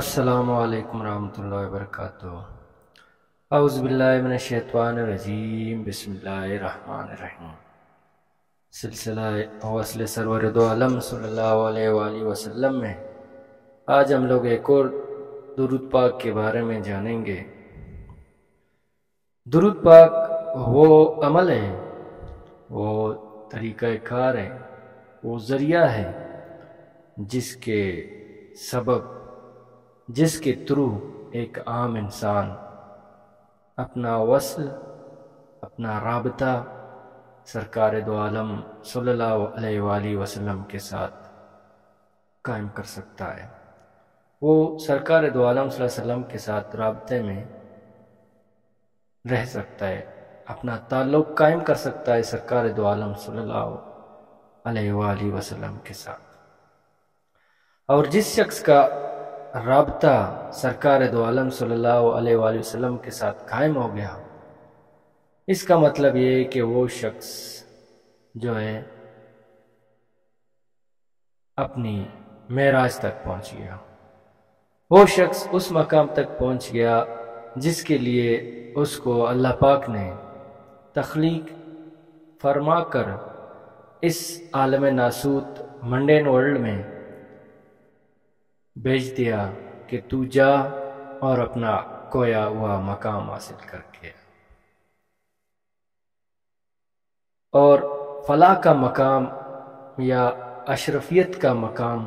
अस्सलामु अलैकुम रहमतुल्लाहि वबरकातुहू। औज़ु बिल्लाहि मिनश्शैतानिर रजीम, बिस्मिल्लाहिर रहमानिर रहीम। सिलसिला वस्ल सरवर दो आलम सल्लल्लाहु अलैहि वसल्लम में आज हम लोग एक और दुरूद पाक के बारे में जानेंगे। दुरूद पाक वो अमल है, वो तरीक़ा कार है, वो ज़रिया है जिसके सबब, जिसके थ्रू एक आम इंसान अपना वस्ल, अपना राबता सरकार दो आलम सल्लल्लाहु अलैहि वसल्लम के साथ कायम कर सकता है। वो सरकार दो आलम सल्लल्लाहु अलैहि वसल्लम के साथ राबते में रह सकता है, अपना ताल्लुक़ कायम कर सकता है सरकार दो आलम सल्लल्लाहु अलैहि वसल्लम के साथ। और जिस शख्स का राबता सरकार दो आलम सल्लल्लाहु अलैहि वसल्लम के साथ कायम हो गया, इसका मतलब ये है कि वो शख्स जो है अपनी मेराज तक पहुंच गया। वो शख्स उस मकाम तक पहुंच गया जिसके लिए उसको अल्लाह पाक ने तख्लीक फरमाकर इस आलम नासूत मंडेन वर्ल्ड में भेज दिया कि तू जा और अपना खोया हुआ मकाम हासिल करके। और फलाह का मकाम या अशरफियत का मकाम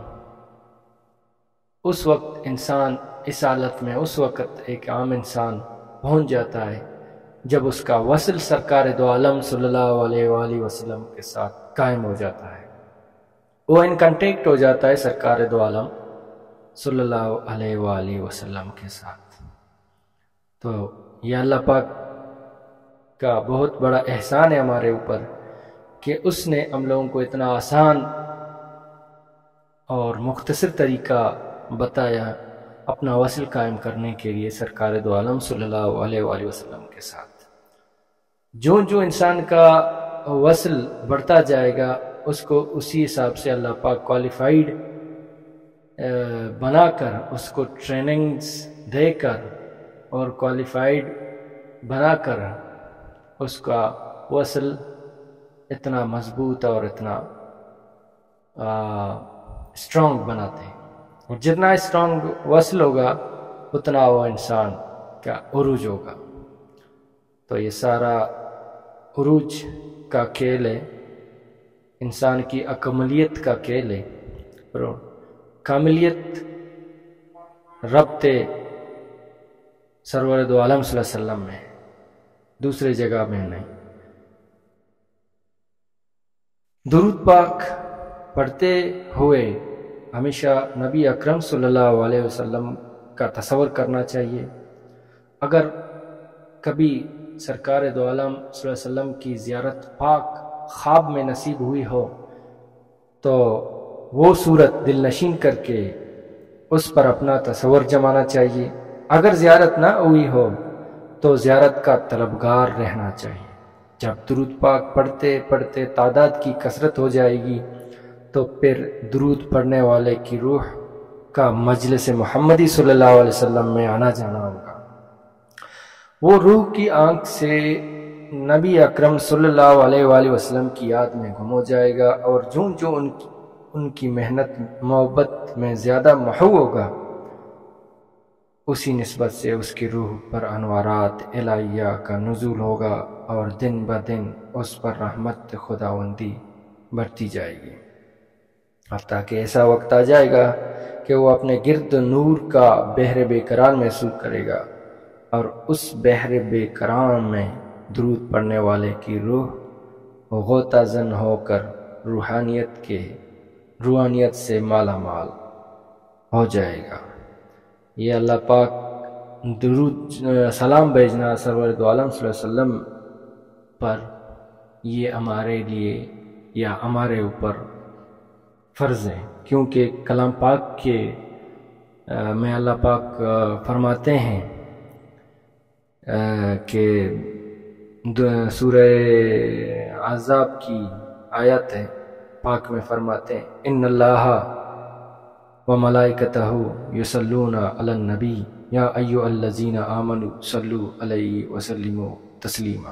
उस वक्त इंसान इस हालत में उस वक्त एक आम इंसान पहुंच जाता है जब उसका वस्ल सरकार दो आलम सल्लल्लाहु अलैहि वसल्लम के साथ कायम हो जाता है, वो इन कांटेक्ट हो जाता है सरकार दो आलम सल्लल्लाहु अलैहि वसल्लम के साथ। तो यह अल्लाह पाक का बहुत बड़ा एहसान है हमारे ऊपर कि उसने हम लोगों को इतना आसान और मुख्तसर तरीका बताया अपना वस्ल कायम करने के लिए सरकार दो आलम सल्लल्लाहु अलैहि वसल्लम के साथ। जो जो इंसान का वस्ल बढ़ता जाएगा उसको उसी हिसाब से अल्लाह पाक क्वालिफाइड बनाकर, उसको ट्रेनिंग्स देकर और क्वालिफाइड बनाकर उसका वस्ल इतना मजबूत और इतना स्ट्रॉन्ग बनाते हैं। और जितना स्ट्रॉन्ग वस्ल होगा उतना वो इंसान का उरूज होगा। तो ये सारा उरूज का खेल है, इंसान की अकमलियत का खेल है। और कामिलियत रब्ते सरवर दो आलम सल्लल्लाहु अलैहि वसल्लम में, दूसरे जगह में नहीं। दुरूद पाक पढ़ते हुए हमेशा नबी अकरम सल्लल्लाहु अलैहि वसल्लम का तसव्वुर करना चाहिए। अगर कभी सरकार दो आलम सल्लल्लाहु अलैहि वसल्लम की ज़ियारत पाक ख्वाब में नसीब हुई हो तो वो सूरत दिल नशीन करके उस पर अपना तसव्वुर जमाना चाहिए। अगर ज़ियारत ना हुई हो तो ज़ियारत का तलबगार रहना चाहिए। जब दुरूद पाक पढ़ते पढ़ते तादाद की कसरत हो जाएगी तो फिर दुरूद पढ़ने वाले की रूह का मजलिस मोहम्मदी सल्लल्लाहु अलैहि वसल्लम में आना जाना होगा। वो रूह की आंख से नबी अकरम सल्लल्लाहु अलैहि वसल्लम की याद में गुम हो जाएगा। और जो जो उनकी मेहनत मोहब्बत में ज़्यादा महू होगा उसी निस्बत से उसकी रूह पर अनवारात इलाहिया का नुज़ूल होगा और दिन ब दिन उस पर रहमत खुदावंदी बढ़ती जाएगी। हत्ता कि ऐसा वक्त आ जाएगा कि वो अपने गिर्द नूर का बहर बेकरार महसूस करेगा और उस बहर बेकरार में दुरूद पढ़ने वाले की रूह गोताज़न होकर रूहानियत से माला माल हो जाएगा। ये अल्लाह पाक दुरूद सलाम भेजना सरवर दो आलम सल्लल्लाहु अलैहि वसल्लम पर, ये हमारे लिए या हमारे ऊपर फ़र्ज़ है। क्योंकि कलाम पाक के में अल्लाह पाक फरमाते हैं कि सूरह अहज़ाब की आयत है, पाक में फरमाते हैं इन्नल्लाह व मलाइकतहु युसल्लूना अलन नबी या अय्युहल्लज़ीना आमनु सल्लु अलैहि वसल्लिमु तस्लीमा।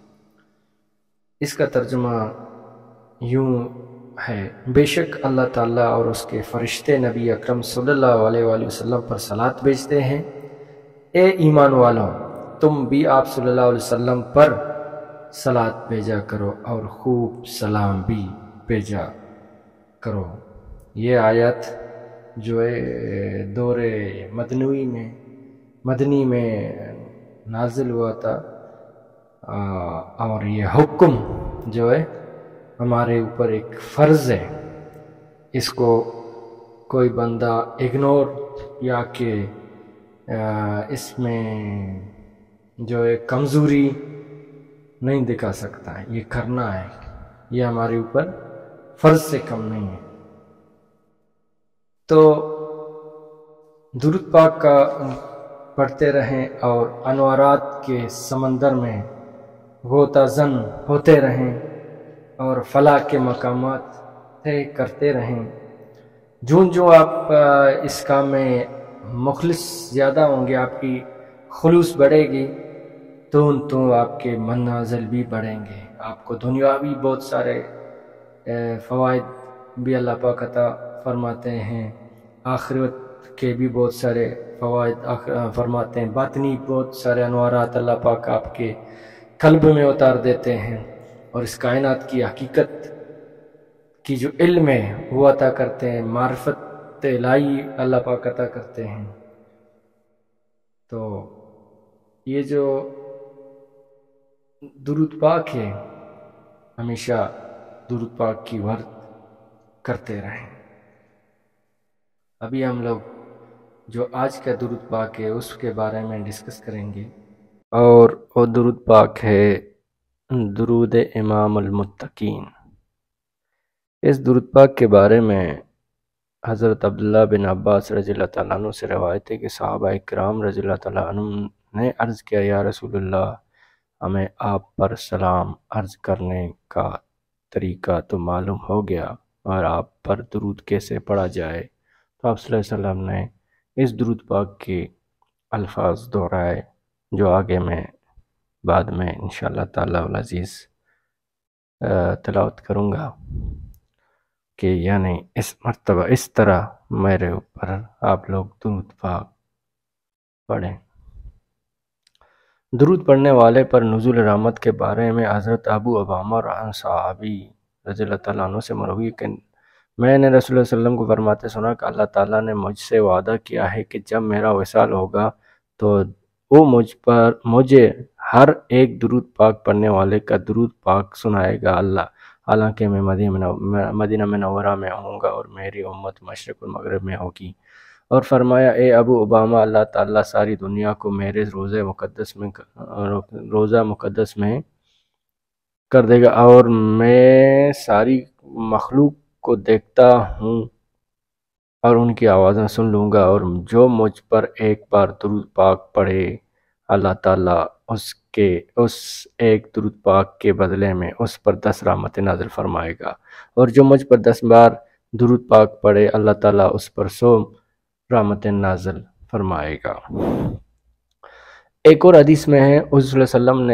इसका तर्जुमा यूँ है, बेशक अल्लाह ताला और उसके फरिश्ते नबी अकरम सल्लल्लाहु अलैहि वसल्लम पर सलात भेजते हैं। ए ईमान वालों, तुम भी आप सल्लल्लाहु अलैहि वसल्लम पर सलात भेजा करो और खूब सलाम भी भेजा करो। ये आयत जो है दौरे मदनी में नाजिल हुआ था, और ये हुक्म जो है हमारे ऊपर एक फ़र्ज़ है। इसको कोई बंदा इग्नोर या कि इसमें जो है कमज़ोरी नहीं दिखा सकता है। ये करना है, ये हमारे ऊपर फ़र्ज़ से कम नहीं है। तो दुरूद पाक का पढ़ते रहें और अनवारात के समंदर में गोताज़न होते रहें और फलाह के मकामात तय करते रहें। जो आप इस काम में मुखलिस ज़्यादा होंगे, आपकी खुलूस बढ़ेगी, तो आपके मनाज़िल भी बढ़ेंगे। आपको दुनियावी बहुत सारे फ़वाइद भी अल्लाह पाक अता फरमाते हैं, आखिरत के भी बहुत सारे फ़वाइद फरमाते हैं, बातनी बहुत सारे अनवारात अल्लाह पाक आपके कल्ब में उतार देते हैं, और इस कायनात की हकीकत की जो इल्म है वो अता करते हैं, मार्फत इलाही अल्लाह पाक अता करते हैं। तो ये जो दुरूद पाक है, हमेशा दुरूद पाक की वर्द करते रहें। अभी हम लोग जो आज का दुरूद पाक है उसके बारे में डिस्कस करेंगे, और वो दुरूद पाक है दुरूद इमामुल मुत्तकीन। इस दुरूद पाक के बारे में हज़रत अब्दुल्लाह बिन अब्बास रज़ियल्लाहु तआला अन्हु से रवायत है कि सहाबा इकराम रज़ियल्लाहु तआला अन्हुम ने अर्ज़ किया, या रसूलुल्लाह, हमें आप पर सलाम अर्ज़ करने का तरीका तो मालूम हो गया, और आप पर दुरूद कैसे पढ़ा जाए। तो आप सल्लल्लाहु अलैहि वसल्लम ने इस दुरूद पाक के अल्फाज दोहराए, जो आगे मैं बाद में इंशाअल्लाह ताला वल अज़ीज़ तिलावत करूँगा कि यानी इस मर्तबा इस तरह मेरे ऊपर आप लोग दुरूद पाक पढ़ें। दुरूद पढ़ने वाले पर नुज़ूल रहमत के बारे में हज़रत अबू उमामा सहाबी रज़ियल्लाहु तआला अन्हु से मरवी कि मैंने रसूलुल्लाह सल्लल्लाहु अलैहि वसल्लम को फरमाते सुना कि अल्लाह ताला ने मुझसे वादा किया है कि जब मेरा विसाल होगा तो वो मुझे हर एक दुरूद पाक पढ़ने वाले का दुरूद पाक सुनाएगा अल्लाह, हालांकि मैं मदीना मुनव्वरा में होऊंगा और मेरी उम्मत मशरिक़ और मग़रिब में होगी। और फरमाया, ए अबू उबामा, अल्लाह ताला सारी दुनिया को मेरे रोज़ा मुक़द्दस में कर देगा, और मैं सारी मखलूक को देखता हूँ और उनकी आवाज़ें सुन लूँगा, और जो मुझ पर एक बार दुरूद पाक पढ़े अल्लाह ताला उसके उस एक दुरूद पाक के बदले में उस पर 10 रहमतें नाज़िल फरमाएगा, और जो मुझ पर 10 बार दुरूद पाक पढ़े अल्लाह ताला उस पर 100 रहमतें नाज़िल फरमाएगा। एक और हदीस में है, हुज़ूर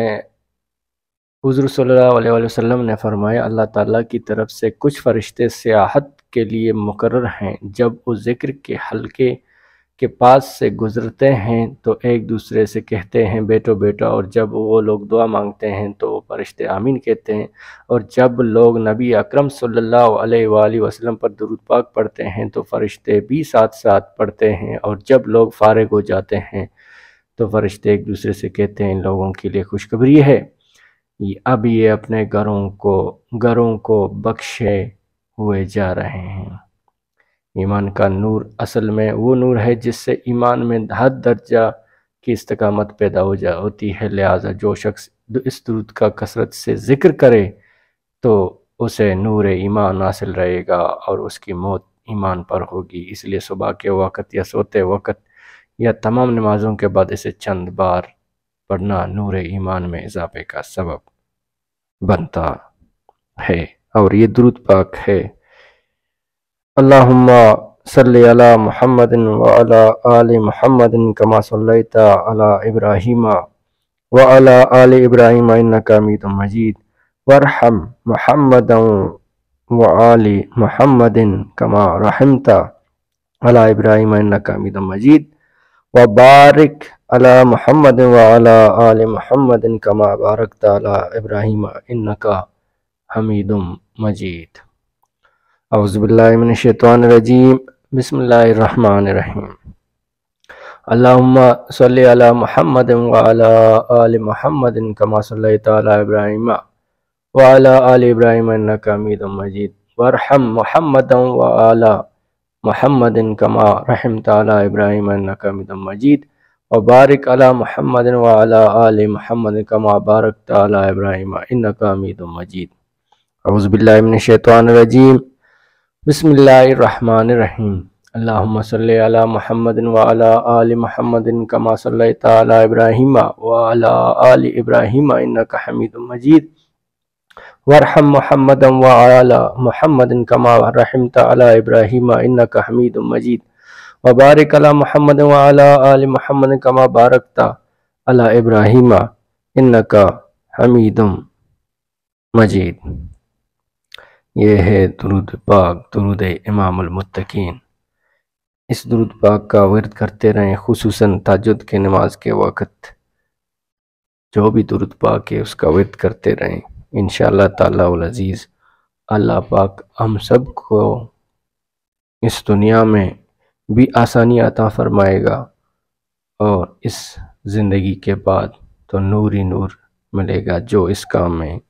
सल्लल्लाहु अलैहि वसल्लम ने फरमाया, अल्लाह ताला की तरफ से कुछ फरिश्ते सियाहत के लिए मुकर्रर हैं। जब वो ज़िक्र के हल्के के पास से गुज़रते हैं तो एक दूसरे से कहते हैं बेटो बेटो, और जब वो लोग दुआ मांगते हैं तो वो फरिश्ते आमीन कहते हैं, और जब लोग नबी अकरम सल्लल्लाहु अलैहि वसल्लम पर दुरूद पाक पढ़ते हैं तो फरिश्ते भी साथ साथ पढ़ते हैं, और जब लोग फारिग हो जाते हैं तो फरिश्ते एक दूसरे से कहते हैं इन लोगों के लिए खुशखबरी है, अब ये अपने घरों को बख्शे हुए जा रहे हैं। ईमान का नूर असल में वो नूर है जिससे ईमान में हद दर्जा की इस्तकामत पैदा होती है। लिहाजा जो शख्स इस दुरूद का कसरत से ज़िक्र करे तो उसे नूर ईमान हासिल रहेगा और उसकी मौत ईमान पर होगी। इसलिए सुबह के वक़्त या सोते वक़्त या तमाम नमाज़ों के बाद इसे चंद बार पढ़ना नूर ईमान में इजाफे का सबब बनता है। और ये दुरूद पाक है, अल्लाहुम्मा صلی علی محمد وعلی آل محمد کما صلیت علی ابراہیم وعلی آل ابراہیم انک حمید مجید وارحم محمد وآل محمد کما رحمت علی ابراہیم انک حمید مجید وبارک علی محمد وعلی آل محمد کما بارکت علی ابراہیم انک حمید مجید۔ اعوذ باللہ من الشیطان الرجیم، بسم اللہ الرحمن الرحیم۔ اللہم صلی علی محمد وعلی آل محمد کما صلیت علی ابراہیم وعلی آل ابراہیم انک حمید مجید وارحم محمد وعلی محمد کما رحمت علی ابراہیم انک حمید مجید وبارک علی محمد وعلی آل محمد کما بارکت علی ابراہیم انک حمید مجید۔ اعوذ باللہ من الشیطان الرجیم، بسم اللہ الرحمن الرحیم۔ اللہم صلی علی محمد وعلی آل محمد کما صلیت علی ابراہیم وعلی آل ابراہیم انک حمید مجید وارحم محمد وعلی محمد کما رحمت علی ابراہیم انک حمید مجید وبارک علی محمد وعلی آل محمد کما بارکت علی ابراہیم انک حمید مجید۔ یہ ہے درود پاک، درود امام المتقین۔ اس درود پاک کا ورد کرتے رہیں، خصوصاً تہجد کے نماز کے وقت جو بھی درود پاک ہے اس کا ورد کرتے رہیں۔ انشاءاللہ تعالی العزیز اللہ پاک ہم سب کو اس دنیا میں بھی آسانی عطا فرمائے گا اور اس زندگی کے بعد تو نور ہی نور ملے گا جو اس کام میں